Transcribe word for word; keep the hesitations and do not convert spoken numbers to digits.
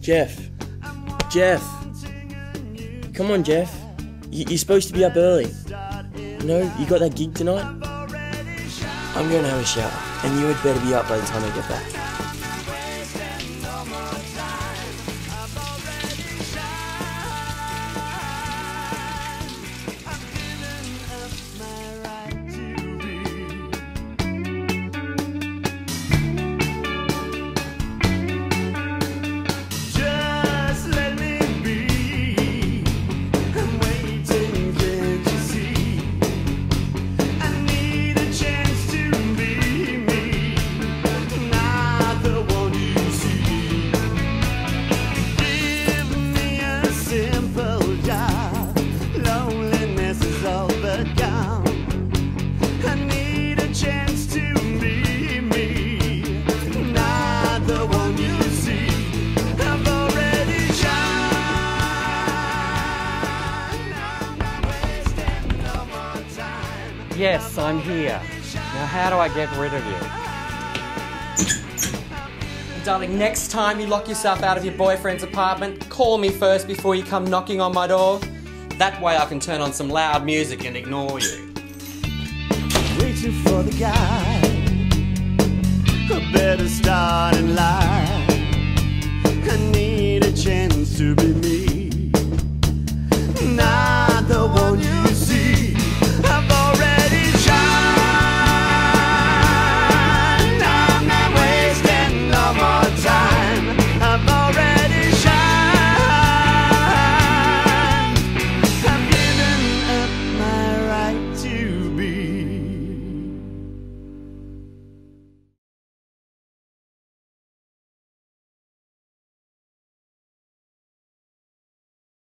Jeff. Jeff. Come on, Jeff. You, you're supposed to be up early. No, you got that gig tonight? I'm going to have a shower, and you had better be up by the time I get back. Yes, I'm here. Now how do I get rid of you? Darling, next time you lock yourself out of your boyfriend's apartment, call me first before you come knocking on my door. That way I can turn on some loud music and ignore you. Waiting for the guy, I better start